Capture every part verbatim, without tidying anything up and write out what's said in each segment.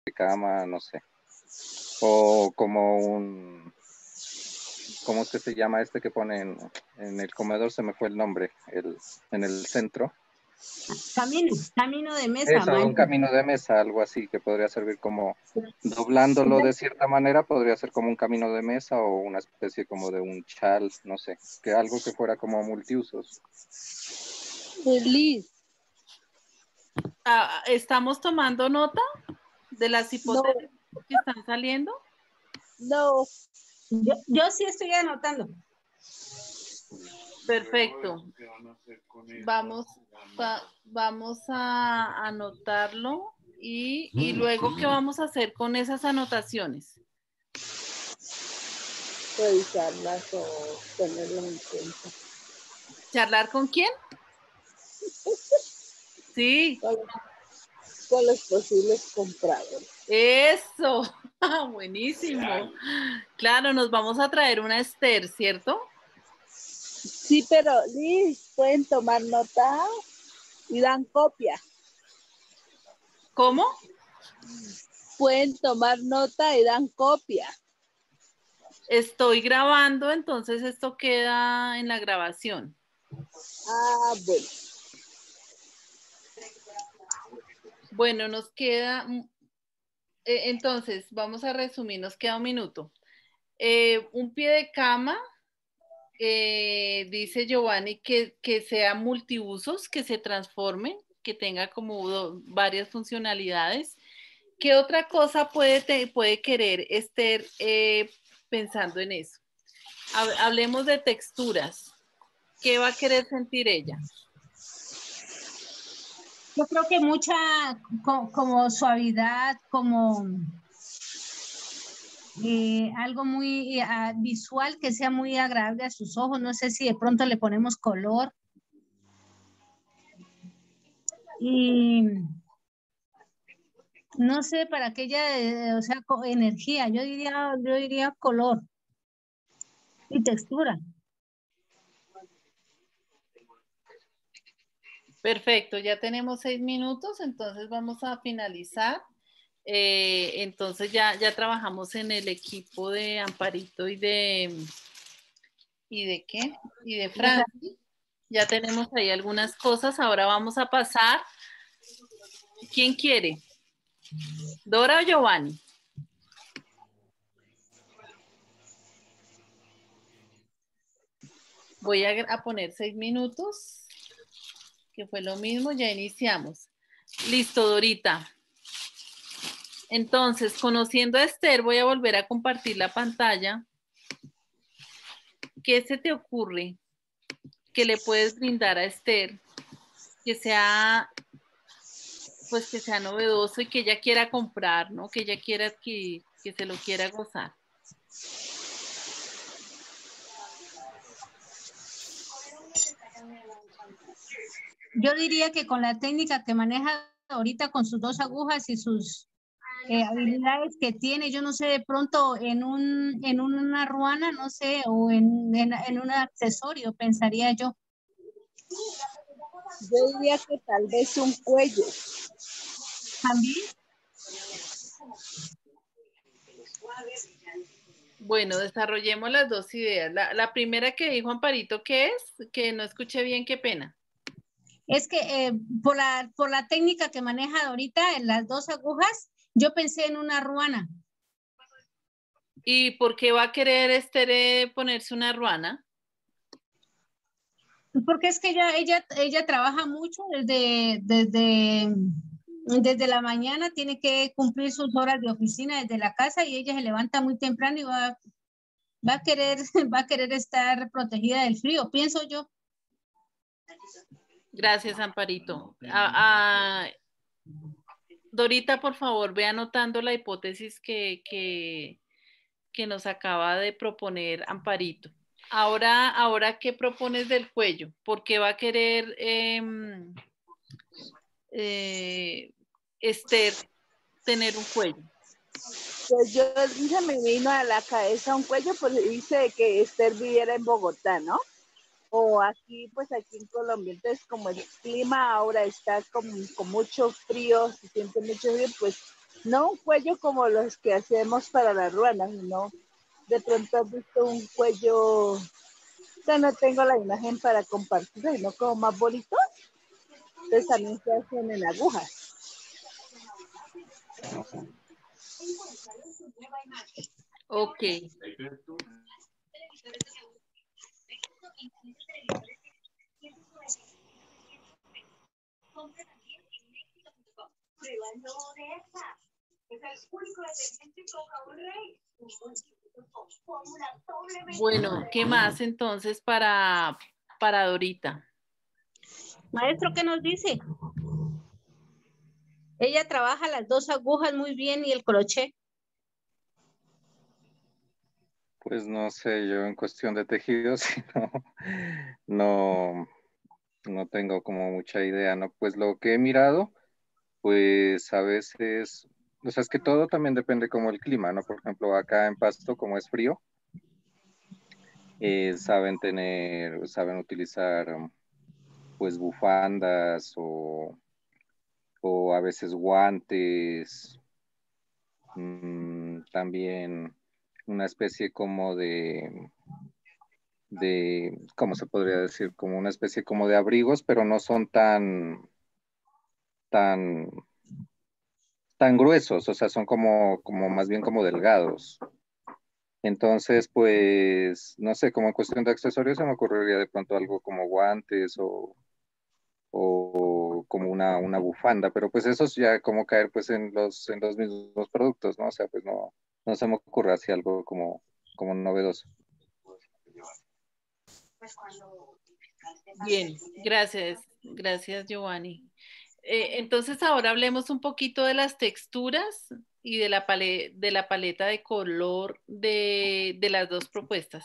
cama, no sé. O como un, ¿cómo es que se llama este que pone en, en el comedor? Se me fue el nombre, el, en el centro. Camino, camino de mesa, Eso, un María. camino de mesa, algo así, que podría servir como, doblándolo de cierta manera, podría ser como un camino de mesa o una especie como de un chal, no sé, que algo que fuera como multiusos. Liz, Ah, ¿estamos tomando nota de las no, hipótesis que están saliendo? no. Yo, yo sí estoy anotando. Perfecto. Vamos, va- vamos a anotarlo y, y luego, ¿qué vamos a hacer con esas anotaciones? Revisarlas o tenerlas en cuenta. ¿Charlar con quién? Sí, Con, con los posibles compradores. eso. Buenísimo. Claro, nos vamos a traer una Esther, ¿cierto? Sí, pero Liz, pueden tomar nota y dan copia. ¿Cómo? Pueden tomar nota y dan copia. Estoy grabando, entonces esto queda en la grabación. Ah, bueno. Bueno, nos queda, eh, entonces, vamos a resumir, nos queda un minuto. Eh, un pie de cama, eh, dice Giovanni, que, que sea multiusos, que se transforme, que tenga como do, varias funcionalidades. ¿Qué otra cosa puede, te, puede querer Esther eh, pensando en eso? Hablemos de texturas. ¿Qué va a querer sentir ella? Yo creo que mucha co, como suavidad, como eh, algo muy uh, visual que sea muy agradable a sus ojos. No sé si de pronto le ponemos color. Y no sé, para que ella, eh, o sea, energía, yo diría, yo diría color y textura. Perfecto, ya tenemos seis minutos, entonces vamos a finalizar. Eh, entonces ya, ya trabajamos en el equipo de Amparito y de, ¿y de qué? Y de Franci. Ya tenemos ahí algunas cosas, ahora vamos a pasar. ¿Quién quiere? ¿Dora o Giovanni? Voy a, a poner seis minutos, que fue lo mismo, ya iniciamos. Listo, Dorita. Entonces, conociendo a Esther, voy a volver a compartir la pantalla. ¿Qué se te ocurre que le puedes brindar a Esther que sea, pues que sea novedoso y que ella quiera comprar, ¿no? Que ella quiera adquirir, que se lo quiera gozar? Yo diría que con la técnica que maneja ahorita con sus dos agujas y sus eh, habilidades que tiene, yo no sé, de pronto en un en una ruana, no sé, o en, en, en un accesorio, pensaría yo. Yo diría que tal vez un cuello. También. Bueno, desarrollemos las dos ideas. La, la primera que dijo Amparito, ¿qué es? Que no escuché bien, qué pena. Es que eh, por, la, por la técnica que maneja ahorita en las dos agujas, yo pensé en una ruana. ¿Y por qué va a querer Esther eh, ponerse una ruana? Porque es que ella, ella, ella trabaja mucho desde, desde, desde la mañana, tiene que cumplir sus horas de oficina desde la casa y ella se levanta muy temprano y va, va, a, querer, va a querer estar protegida del frío, pienso yo. Gracias, Amparito. A, a, Dorita, por favor, ve anotando la hipótesis que, que, que nos acaba de proponer Amparito. Ahora, ahora, ¿qué propones del cuello? ¿Por qué va a querer eh, eh, Esther tener un cuello? Pues yo, se me vino a la cabeza un cuello, pues dice que Esther viviera en Bogotá, ¿no? O aquí, pues aquí en Colombia. Entonces, como el clima ahora está con, con mucho frío, se siente mucho frío, pues No un cuello como los que hacemos para las ruanas, sino de pronto has visto un cuello, o sea, no tengo la imagen para compartir, sino como más bonito. Entonces también se hacen en agujas. Ok. Bueno, ¿qué más entonces para, para Dorita? Maestro, ¿qué nos dice? Ella trabaja las dos agujas muy bien y el crochet. Pues no sé, yo en cuestión de tejidos, no, no, no tengo como mucha idea, ¿no? Pues lo que he mirado, pues a veces, o sea, es que todo también depende como el clima, ¿no? Por ejemplo, acá en Pasto, como es frío, eh, saben tener, saben utilizar um, pues bufandas o, o a veces guantes, mm, también una especie como de, de, ¿cómo se podría decir? Como una especie como de abrigos, pero no son tan, tan, tan gruesos, o sea, son como, como más bien como delgados. Entonces, pues, no sé, como en cuestión de accesorios se me ocurriría de pronto algo como guantes o, o como una, una bufanda, pero pues eso es ya como caer pues en los, en los mismos productos, ¿no? O sea, pues no, no se me ocurre así algo como, como novedoso. Bien, gracias, gracias Giovanni. Eh, entonces ahora hablemos un poquito de las texturas y de la, pale- de la paleta de color de, de las dos propuestas.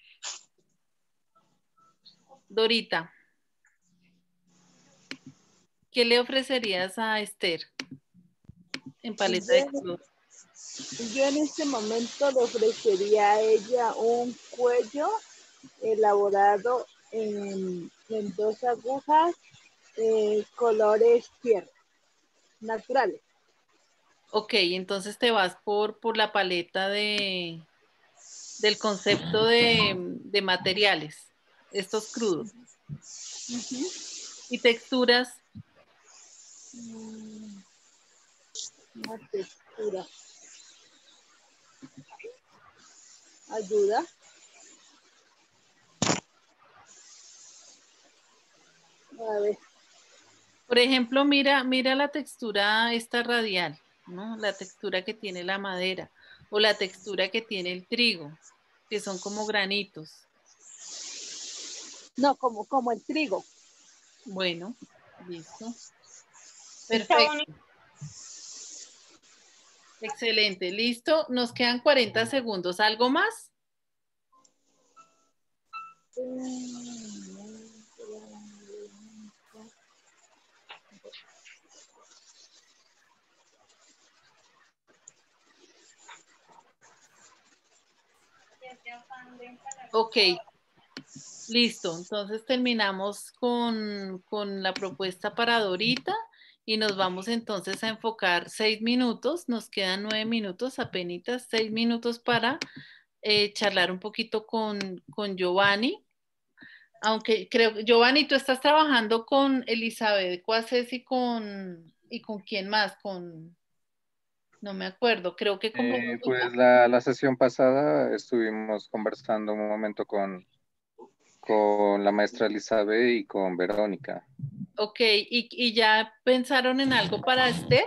Dorita, ¿qué le ofrecerías a Esther en paleta de Yo, color? yo en este momento le ofrecería a ella un cuello elaborado en, en dos agujas, eh, colores tierra, naturales. Ok, entonces te vas por, por la paleta de, del concepto de, de materiales, estos crudos. Uh-huh. Y texturas, Mm, una textura. Ayuda. A ver. por ejemplo, mira, mira la textura esta radial, ¿no? La textura que tiene la madera o la textura que tiene el trigo, que son como granitos. No, como, como el trigo. Bueno, listo. Está Perfecto. bonito. Excelente. Listo. Nos quedan cuarenta segundos. ¿Algo más? Ok. Listo. Entonces terminamos con, con la propuesta para Dorita y nos vamos entonces a enfocar seis minutos. Nos quedan nueve minutos, apenas seis minutos para eh, charlar un poquito con, con Giovanni. Aunque creo, Giovanni, tú estás trabajando con Elizabeth Cuaces y con, ¿y con quién más? Con, no me acuerdo, creo que con Eh, Verónica. pues la, la sesión pasada estuvimos conversando un momento con, con la maestra Elizabeth y con Verónica. Ok, ¿y, y ya pensaron en algo para Esther?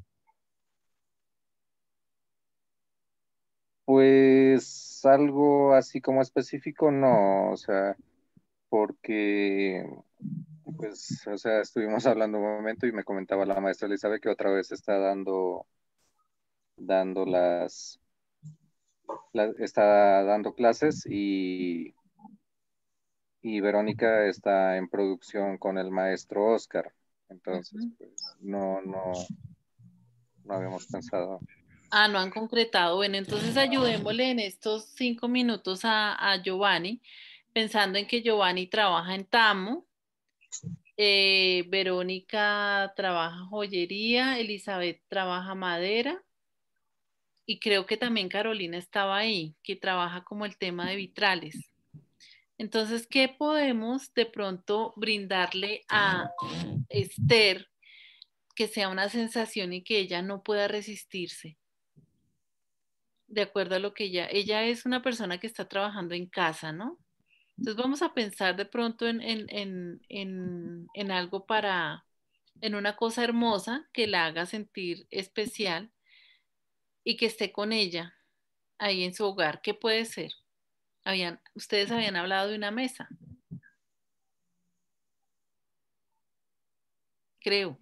Pues algo así como específico, no, o sea, porque, pues, o sea, estuvimos hablando un momento y me comentaba la maestra Elizabeth que otra vez está dando, dando las, la- está dando clases y, y Verónica está en producción con el maestro Oscar. Entonces, Ujú. pues, no, no, no habíamos pensado. Ah, no han concretado. Bueno, entonces ayudémosle en estos cinco minutos a, a Giovanni, pensando en que Giovanni trabaja en Tamo Eh, Verónica trabaja joyería, Elizabeth trabaja madera y creo que también Carolina estaba ahí, que trabaja como el tema de vitrales. Entonces, ¿qué podemos de pronto brindarle a Esther que sea una sensación y que ella no pueda resistirse? De acuerdo a lo que ella, ella es una persona que está trabajando en casa, ¿no? Entonces vamos a pensar de pronto en, en, en, en, en algo para, en una cosa hermosa que la haga sentir especial y que esté con ella ahí en su hogar. ¿Qué puede ser? Habían, ustedes habían hablado de una mesa, creo.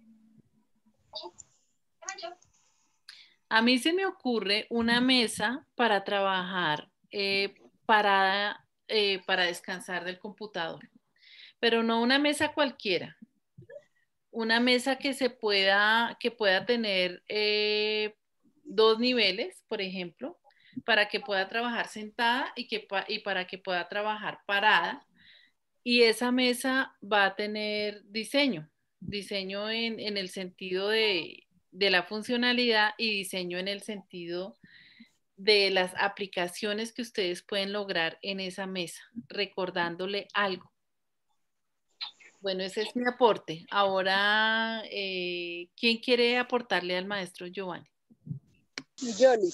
A mí se me ocurre una mesa para trabajar, eh, parada, eh, para descansar del computador, pero no una mesa cualquiera. Una mesa que se pueda, que pueda tener eh, dos niveles, por ejemplo, para que pueda trabajar sentada y, que, y para que pueda trabajar parada. Y esa mesa va a tener diseño, diseño en, en el sentido de, de la funcionalidad y diseño en el sentido de las aplicaciones que ustedes pueden lograr en esa mesa, recordándole algo. Bueno, ese es mi aporte. Ahora, eh, ¿quién quiere aportarle al maestro Giovanni? Johnny,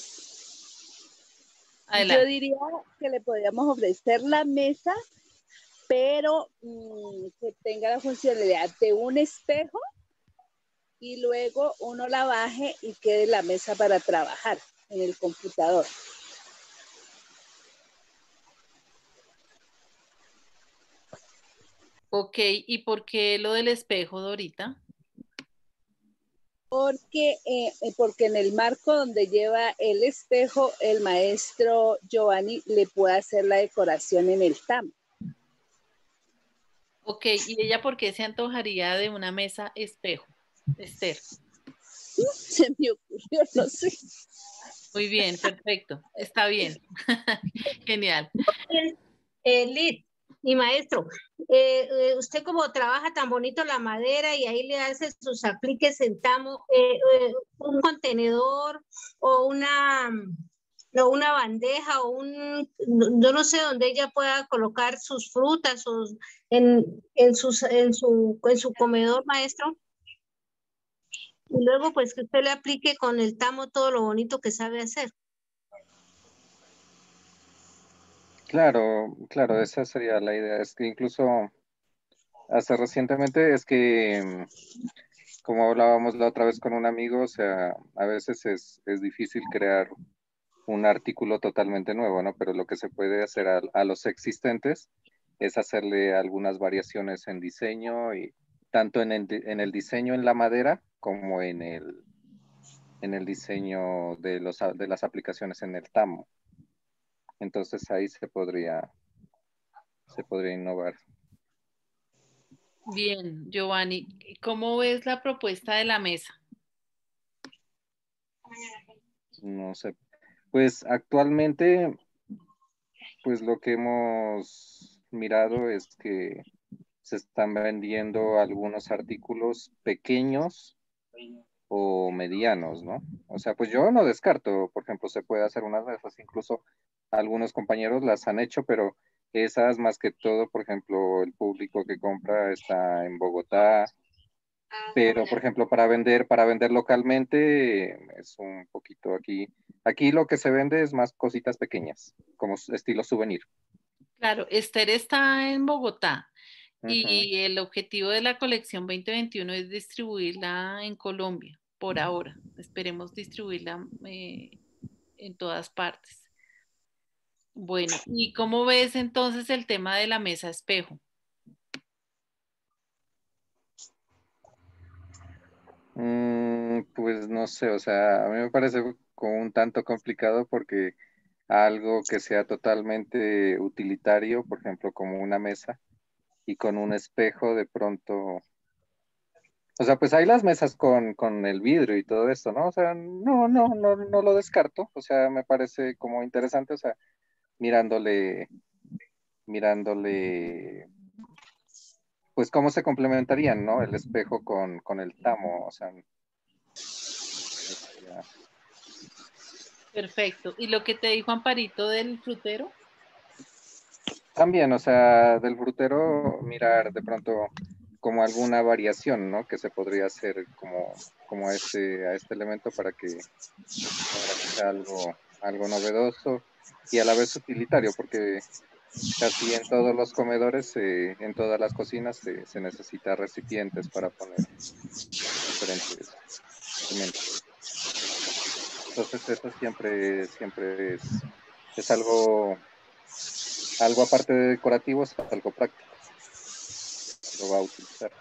yo Adelante. diría que le podríamos ofrecer la mesa, pero mmm, que tenga la funcionalidad de un espejo y luego uno la baje y quede la mesa para trabajar en el computador. Ok, ¿y por qué lo del espejo, Dorita? Porque, eh, porque en el marco donde lleva el espejo, el maestro Giovanni le puede hacer la decoración en el tamo. Ok, ¿y ella por qué se antojaría de una mesa espejo, Esther? Se me ocurrió, no sé. Muy bien, perfecto, está bien. Genial. Eh, Lid y maestro, eh, eh, usted como trabaja tan bonito la madera y ahí le hace sus apliques en tamo, eh, eh, un contenedor o una, o una bandeja o un, yo no sé dónde ella pueda colocar sus frutas o en, en, sus, en, su, en su comedor, maestro. Y luego pues que usted le aplique con el tamo todo lo bonito que sabe hacer. Claro, claro, esa sería la idea. Es que incluso hasta recientemente es que, mm, como hablábamos la otra vez con un amigo, o sea, a veces es, es difícil crear un artículo totalmente nuevo, ¿no? Pero lo que se puede hacer a, a los existentes es hacerle algunas variaciones en diseño y tanto en el, en el diseño en la madera como en el, en el diseño de, los, de las aplicaciones en el tamo. Entonces ahí se podría, se podría innovar. Bien, Giovanni, ¿cómo ves la propuesta de la mesa? No sé. Pues actualmente, pues lo que hemos mirado es que se están vendiendo algunos artículos pequeños o medianos, ¿no? O sea, pues yo no descarto, por ejemplo, se puede hacer unas de esas, incluso algunos compañeros las han hecho, pero esas más que todo, por ejemplo, el público que compra está en Bogotá, pero por ejemplo, para vender, para vender localmente es un poquito aquí. Aquí lo que se vende es más cositas pequeñas, como estilo souvenir. Claro, Esther está en Bogotá Uh-huh. y el objetivo de la colección veinte veintiuno es distribuirla en Colombia, por ahora. Esperemos distribuirla eh, en todas partes. Bueno, ¿y cómo ves entonces el tema de la mesa espejo? Mm, pues no sé, o sea, a mí me parece como un tanto complicado porque algo que sea totalmente utilitario, por ejemplo, como una mesa y con un espejo de pronto, o sea, pues hay las mesas con, con el vidrio y todo esto, ¿no? O sea, no, no, no, no lo descarto, o sea, me parece como interesante, o sea, mirándole, mirándole, pues cómo se complementarían, ¿no? El espejo con, con el tamo, o sea. Ya. Perfecto. ¿Y lo que te dijo Amparito del frutero? También, o sea, del frutero mirar de pronto como alguna variación, ¿no? Que se podría hacer como, como a, este, a este elemento para que, para que sea algo, algo novedoso y a la vez utilitario, porque casi en todos los comedores, eh, en todas las cocinas, se, se necesita recipientes para poner diferentes alimentos. Entonces eso siempre, siempre es, es algo, algo aparte de decorativo, es algo práctico. Lo va a utilizar.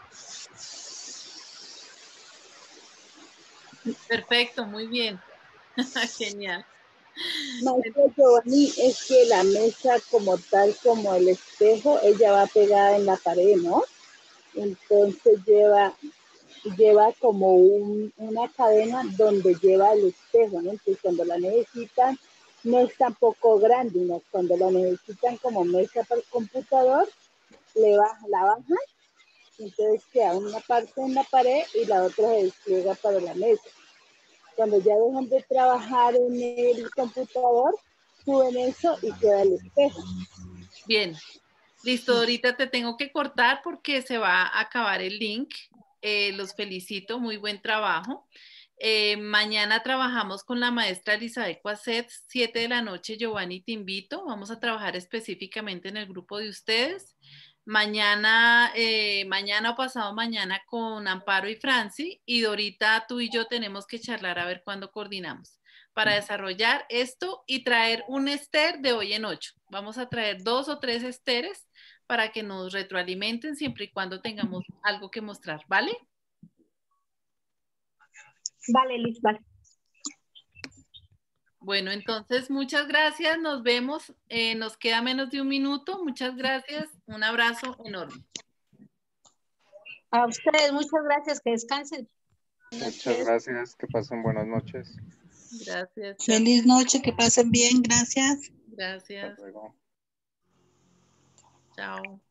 Perfecto, muy bien. Genial. Maestro Giovanni, es que la mesa como tal, como el espejo, ella va pegada en la pared, ¿no? Entonces lleva, lleva como un, una cadena donde lleva el espejo, ¿no? Entonces cuando la necesitan, no es tampoco grande, ¿no? Cuando la necesitan como mesa para el computador, le baja, la bajan, entonces queda una parte en la pared y la otra se despliega para la mesa. Cuando ya dejan de trabajar en el computador, suben eso y queda el espejo. Bien, listo, ahorita te tengo que cortar porque se va a acabar el link. Eh, los felicito, muy buen trabajo. Eh, mañana trabajamos con la maestra Elizabeth Cuaset, siete de la noche, Giovanni, te invito. Vamos a trabajar específicamente en el grupo de ustedes. Mañana, eh, mañana o pasado mañana con Amparo y Franci, y Dorita, tú y yo tenemos que charlar a ver cuándo coordinamos para desarrollar esto y traer un ester de hoy en ocho. Vamos a traer dos o tres esteres para que nos retroalimenten siempre y cuando tengamos algo que mostrar, ¿vale? Vale, Liz, vale. Bueno, entonces muchas gracias, nos vemos, eh, nos queda menos de un minuto, muchas gracias, un abrazo enorme. A ustedes, muchas gracias, que descansen. Muchas gracias, que pasen buenas noches. Gracias. Feliz noche, que pasen bien, gracias. Gracias. Hasta luego. Chao.